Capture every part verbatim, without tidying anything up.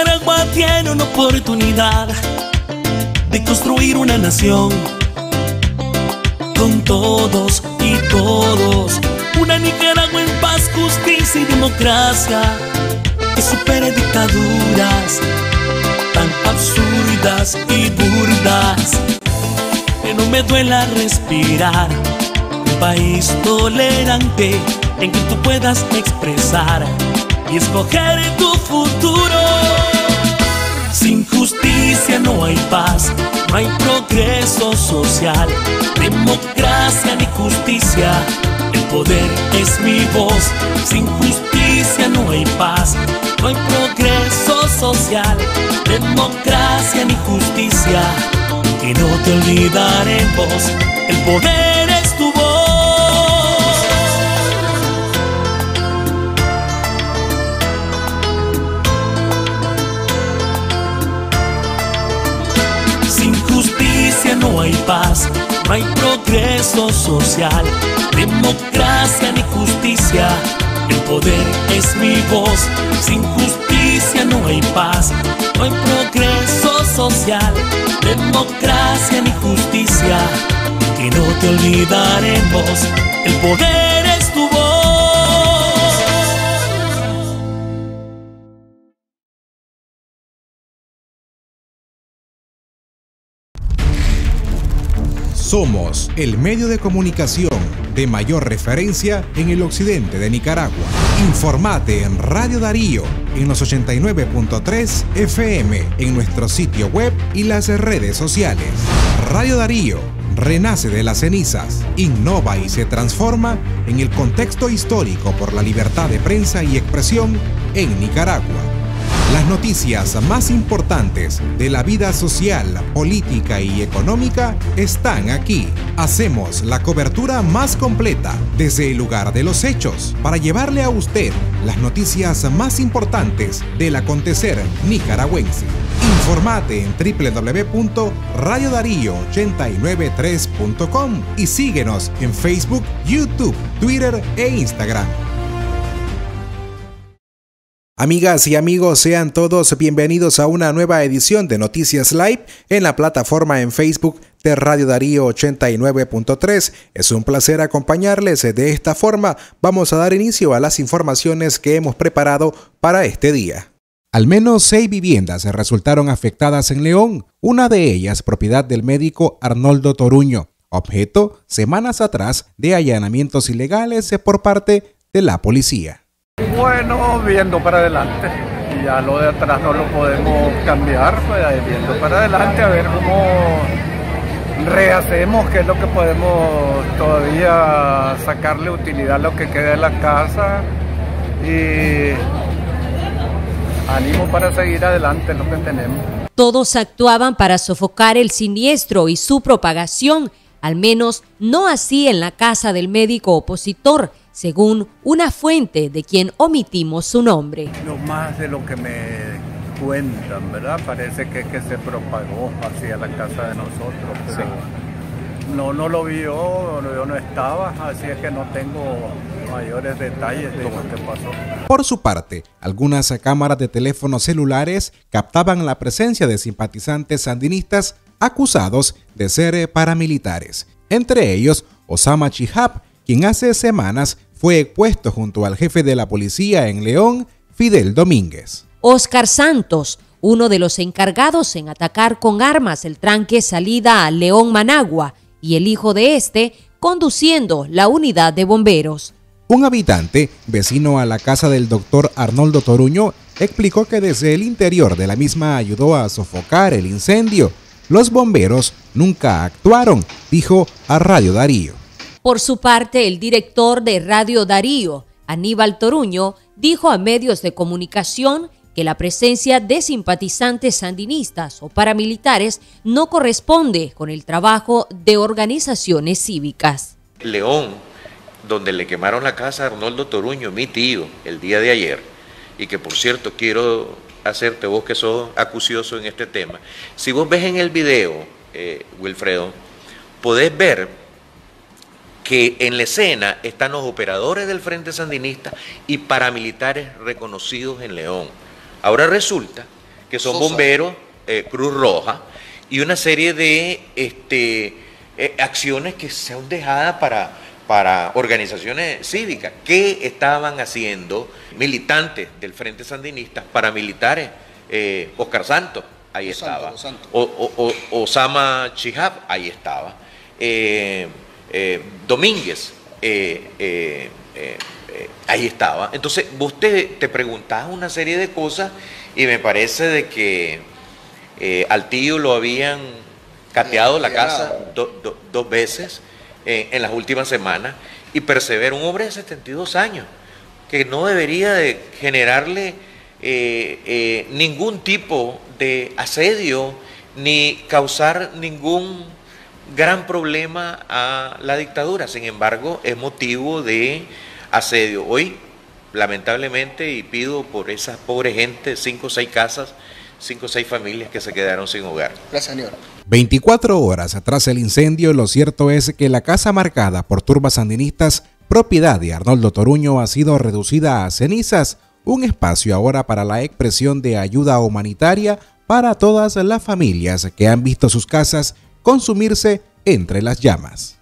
Nicaragua tiene una oportunidad de construir una nación con todos y todos. Una Nicaragua en paz, justicia y democracia que supere dictaduras tan absurdas y burdas. Que no me duela respirar. Un país tolerante en que tú puedas expresar y escoger tu futuro. Sin justicia no hay paz, no hay progreso social, democracia ni justicia, el poder es mi voz. Sin justicia no hay paz, no hay progreso social, democracia ni justicia, y no te olvidaremos, el poder es tu voz. Sin justicia no hay paz, no hay progreso social, democracia ni justicia, el poder es mi voz. Sin justicia no hay paz, no hay progreso social, democracia ni justicia, que no te olvidaremos, el poder es tu voz. Somos el medio de comunicación de mayor referencia en el occidente de Nicaragua. Informate en Radio Darío en los ochenta y nueve punto tres F M, en nuestro sitio web y las redes sociales. Radio Darío renace de las cenizas, innova y se transforma en el contexto histórico por la libertad de prensa y expresión en Nicaragua. Las noticias más importantes de la vida social, política y económica están aquí. Hacemos la cobertura más completa desde el lugar de los hechos para llevarle a usted las noticias más importantes del acontecer nicaragüense. Informate en doble u doble u doble u punto radio darío ochenta y nueve tres punto com y síguenos en Facebook, YouTube, Twitter e Instagram. Amigas y amigos, sean todos bienvenidos a una nueva edición de Noticias Live en la plataforma en Facebook de Radio Darío ochenta y nueve punto tres. Es un placer acompañarles. De esta forma vamos a dar inicio a las informaciones que hemos preparado para este día. Al menos seis viviendas resultaron afectadas en León, una de ellas propiedad del médico Arnoldo Toruño, objeto semanas atrás de allanamientos ilegales por parte de la policía. Bueno, viendo para adelante, ya lo de atrás no lo podemos cambiar, pues viendo para adelante a ver cómo rehacemos, qué es lo que podemos todavía sacarle utilidad a lo que queda de la casa y ánimo para seguir adelante lo que tenemos. Todos actuaban para sofocar el siniestro y su propagación, al menos no así en la casa del médico opositor, según una fuente de quien omitimos su nombre. No más de lo que me cuentan, ¿verdad? Parece que, que se propagó hacia la casa de nosotros, pero sí. no, no lo vi yo, yo no estaba, así es que no tengo mayores detalles de lo que pasó. Por su parte, algunas cámaras de teléfonos celulares captaban la presencia de simpatizantes sandinistas acusados de ser paramilitares, entre ellos Osama Chihab, quien hace semanas fue puesto junto al jefe de la policía en León, Fidel Domínguez. Oscar Santos, uno de los encargados en atacar con armas el tranque salida a León-Managua, y el hijo de este conduciendo la unidad de bomberos. Un habitante, vecino a la casa del doctor Arnoldo Toruño, explicó que desde el interior de la misma ayudó a sofocar el incendio. Los bomberos nunca actuaron, dijo a Radio Darío. Por su parte, el director de Radio Darío, Aníbal Toruño, dijo a medios de comunicación que la presencia de simpatizantes sandinistas o paramilitares no corresponde con el trabajo de organizaciones cívicas. León, donde le quemaron la casa a Arnoldo Toruño, mi tío, el día de ayer, y que por cierto quiero hacerte, vos que sos acucioso en este tema, si vos ves en el video, eh, Wilfredo, podés ver que en la escena están los operadores del Frente Sandinista y paramilitares reconocidos en León. Ahora resulta que son bomberos, eh, Cruz Roja, y una serie de este, eh, acciones que son dejadas para, para organizaciones cívicas. ¿Qué estaban haciendo militantes del Frente Sandinista, paramilitares? Eh, Oscar Santos, ahí Los estaba. Santos, Santos. O, o, o, Osama Chihab, ahí estaba. Eh, eh, Domínguez, eh, eh, eh, eh, ahí estaba. Entonces, vos te, te preguntás una serie de cosas y me parece de que eh, al tío lo habían cateado la casa do, do, dos veces eh, en las últimas semanas, y persevera, un hombre de setenta y dos años, que no debería de generarle eh, eh, ningún tipo de asedio ni causar ningún gran problema a la dictadura. Sin embargo, es motivo de asedio. Hoy, lamentablemente, y pido por esa pobre gente, cinco o seis casas, cinco o seis familias que se quedaron sin hogar. Gracias, señor. veinticuatro horas tras el incendio, lo cierto es que la casa marcada por turbas sandinistas, propiedad de Arnoldo Toruño, ha sido reducida a cenizas, un espacio ahora para la expresión de ayuda humanitaria para todas las familias que han visto sus casas consumirse entre las llamas.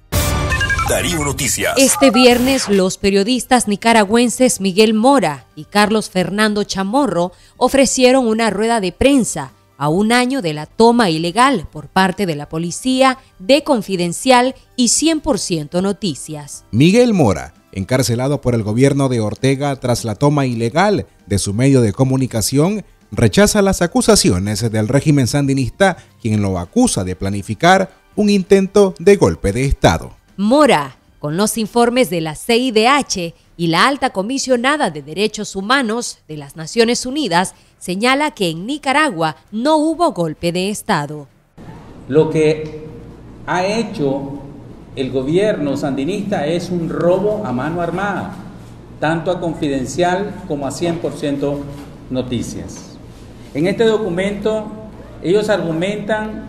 Darío Noticias. Este viernes, los periodistas nicaragüenses Miguel Mora y Carlos Fernando Chamorro ofrecieron una rueda de prensa a un año de la toma ilegal por parte de la policía de Confidencial y cien por ciento Noticias. Miguel Mora, encarcelado por el gobierno de Ortega tras la toma ilegal de su medio de comunicación, rechaza las acusaciones del régimen sandinista, quien lo acusa de planificar un intento de golpe de Estado. Mora, con los informes de la C I D H y la alta comisionada de Derechos Humanos de las Naciones Unidas, señala que en Nicaragua no hubo golpe de Estado. Lo que ha hecho el gobierno sandinista es un robo a mano armada, tanto a Confidencial como a cien por ciento Noticias. En este documento ellos argumentan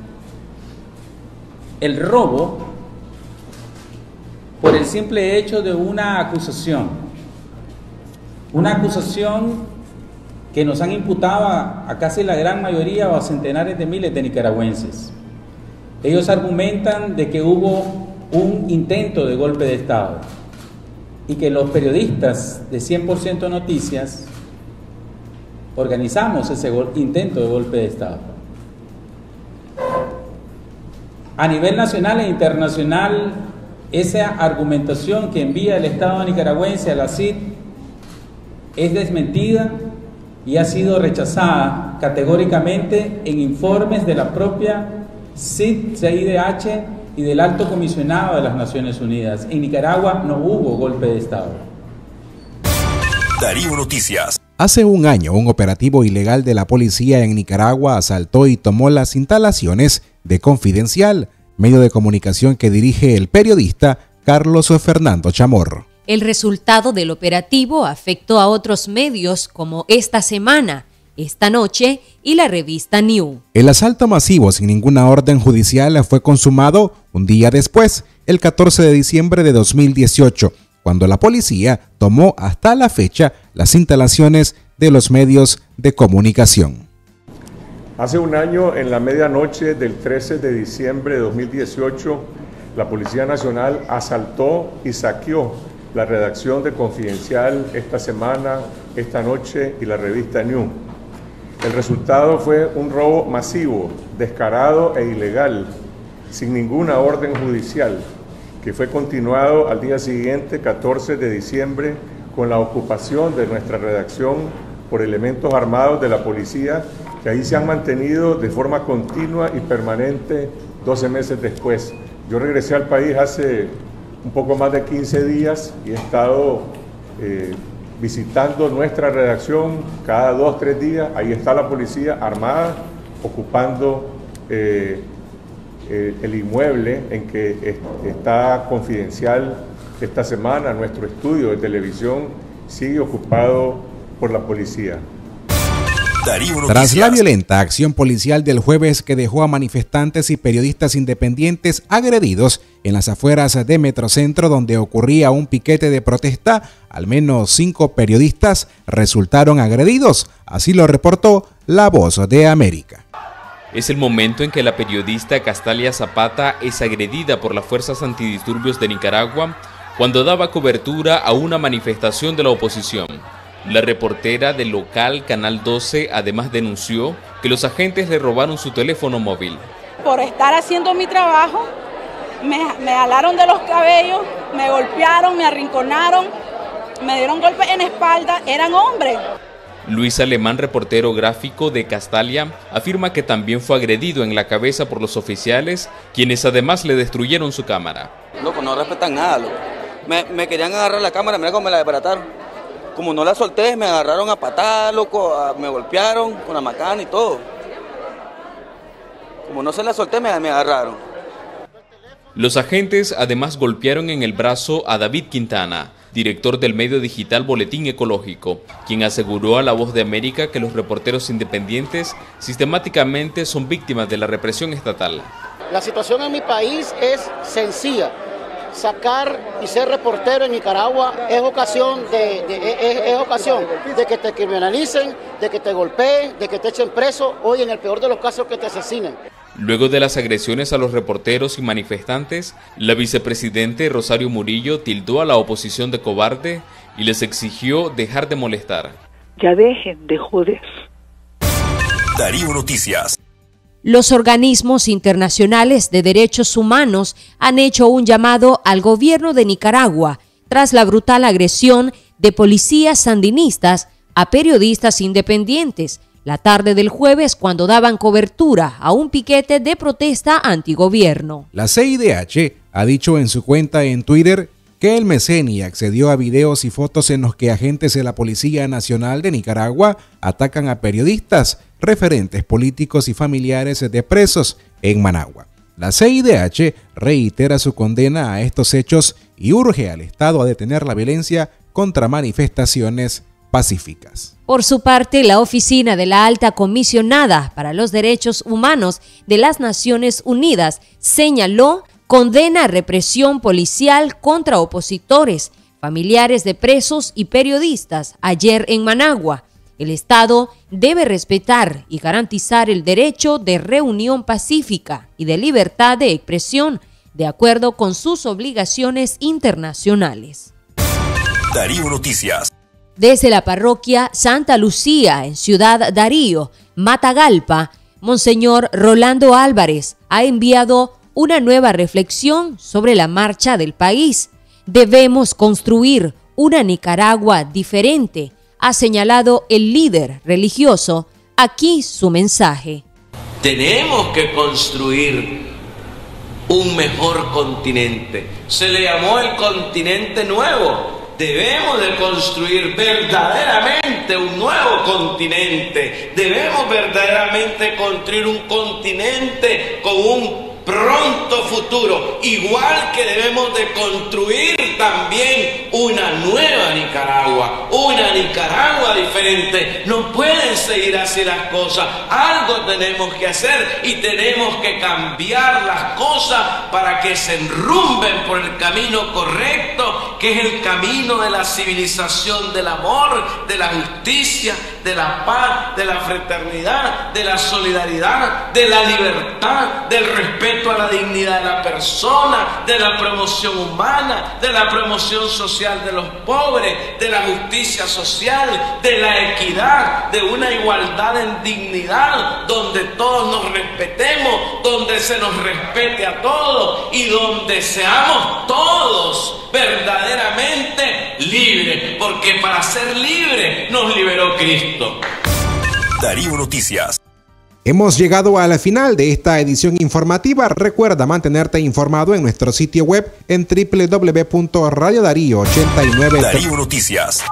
el robo por el simple hecho de una acusación, una acusación que nos han imputado a, a casi la gran mayoría o a centenares de miles de nicaragüenses. Ellos argumentan de que hubo un intento de golpe de Estado y que los periodistas de cien por ciento Noticias organizamos ese intento de golpe de Estado. A nivel nacional e internacional, esa argumentación que envía el Estado nicaragüense a la C I D es desmentida y ha sido rechazada categóricamente en informes de la propia C I D, C I D H y del Alto Comisionado de las Naciones Unidas. En Nicaragua no hubo golpe de Estado. Darío Noticias. Hace un año, un operativo ilegal de la policía en Nicaragua asaltó y tomó las instalaciones de Confidencial, medio de comunicación que dirige el periodista Carlos Fernando Chamorro. El resultado del operativo afectó a otros medios como Esta Semana, Esta Noche y la revista New. El asalto masivo sin ninguna orden judicial fue consumado un día después, el catorce de diciembre de dos mil dieciocho, cuando la policía tomó hasta la fecha las instalaciones de los medios de comunicación. Hace un año, en la medianoche del trece de diciembre de dos mil dieciocho, la Policía Nacional asaltó y saqueó la redacción de Confidencial, Esta Semana, Esta Noche y la revista New. El resultado fue un robo masivo, descarado e ilegal, sin ninguna orden judicial, que fue continuado al día siguiente, catorce de diciembre, con la ocupación de nuestra redacción por elementos armados de la policía, que ahí se han mantenido de forma continua y permanente doce meses después. Yo regresé al país hace un poco más de quince días y he estado eh, visitando nuestra redacción cada dos, tres días. Ahí está la policía armada, ocupando eh, eh, el inmueble en que es, está Confidencial Esta Semana. Nuestro estudio de televisión sigue ocupado por la policía. Darío Tras la violenta acción policial del jueves que dejó a manifestantes y periodistas independientes agredidos en las afueras de Metrocentro, donde ocurría un piquete de protesta, al menos cinco periodistas resultaron agredidos. Así lo reportó La Voz de América. Es el momento en que la periodista Castalia Zapata es agredida por las fuerzas antidisturbios de Nicaragua cuando daba cobertura a una manifestación de la oposición. La reportera del local Canal doce además denunció que los agentes le robaron su teléfono móvil. Por estar haciendo mi trabajo, me, me jalaron de los cabellos, me golpearon, me arrinconaron, me dieron golpes en la espalda, eran hombres. Luis Alemán, reportero gráfico de Castalia, afirma que también fue agredido en la cabeza por los oficiales, quienes además le destruyeron su cámara. Loco, no respetan nada, loco. Me, me querían agarrar la cámara, mira cómo me la desbarataron. Como no la solté, me agarraron a patada, loco, a, me golpearon con la macana y todo. Como no se la solté, me, me agarraron. Los agentes además golpearon en el brazo a David Quintana, director del medio digital Boletín Ecológico, quien aseguró a La Voz de América que los reporteros independientes sistemáticamente son víctimas de la represión estatal. La situación en mi país es sencilla. Sacar y ser reportero en Nicaragua es ocasión de, de, es, es ocasión de que te criminalicen, de que te golpeen, de que te echen preso, hoy en el peor de los casos que te asesinen. Luego de las agresiones a los reporteros y manifestantes, la vicepresidente Rosario Murillo tildó a la oposición de cobarde y les exigió dejar de molestar. Ya dejen de joder. Darío Noticias. Los organismos internacionales de derechos humanos han hecho un llamado al gobierno de Nicaragua tras la brutal agresión de policías sandinistas a periodistas independientes la tarde del jueves cuando daban cobertura a un piquete de protesta antigobierno. La C I D H ha dicho en su cuenta en Twitter que el Meceni accedió a videos y fotos en los que agentes de la Policía Nacional de Nicaragua atacan a periodistas, referentes políticos y familiares de presos en Managua. La C I D H reitera su condena a estos hechos y urge al Estado a detener la violencia contra manifestaciones pacíficas. Por su parte, la Oficina de la Alta Comisionada para los Derechos Humanos de las Naciones Unidas señaló condena represión policial contra opositores, familiares de presos y periodistas ayer en Managua. El Estado debe respetar y garantizar el derecho de reunión pacífica y de libertad de expresión, de acuerdo con sus obligaciones internacionales. Darío Noticias. Desde la parroquia Santa Lucía en Ciudad Darío, Matagalpa, Monseñor Rolando Álvarez ha enviado una nueva reflexión sobre la marcha del país. Debemos construir una Nicaragua diferente, ha señalado el líder religioso. Aquí su mensaje. Tenemos que construir un mejor continente. Se le llamó el continente nuevo. Debemos de construir verdaderamente un nuevo continente. Debemos verdaderamente construir un continente con un pronto futuro, igual que debemos de construir también una nueva Nicaragua, una Nicaragua diferente. No pueden seguir así las cosas, algo tenemos que hacer y tenemos que cambiar las cosas para que se enrumben por el camino correcto, que es el camino de la civilización, del amor, de la justicia, de la paz, de la fraternidad, de la solidaridad, de la libertad, del respeto a la dignidad de la persona, de la promoción humana, de la promoción social de los pobres, de la justicia social, de la equidad, de una igualdad en dignidad, donde todos nos respetemos, donde se nos respete a todos y donde seamos todos verdaderamente libres, porque para ser libres nos liberó Cristo. Darío Noticias. Hemos llegado a la final de esta edición informativa. Recuerda mantenerte informado en nuestro sitio web en doble u doble u doble u punto radio darío ochenta y nueve. Darío Noticias.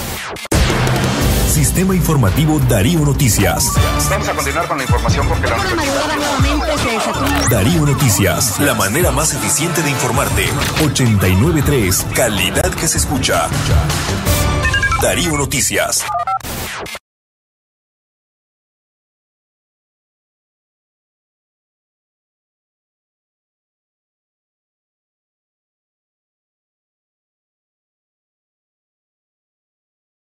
Sistema Informativo Darío Noticias. Vamos a continuar con la información porque la Darío Noticias, la manera más eficiente de informarte. ochenta y nueve punto tres, calidad que se escucha. Darío Noticias.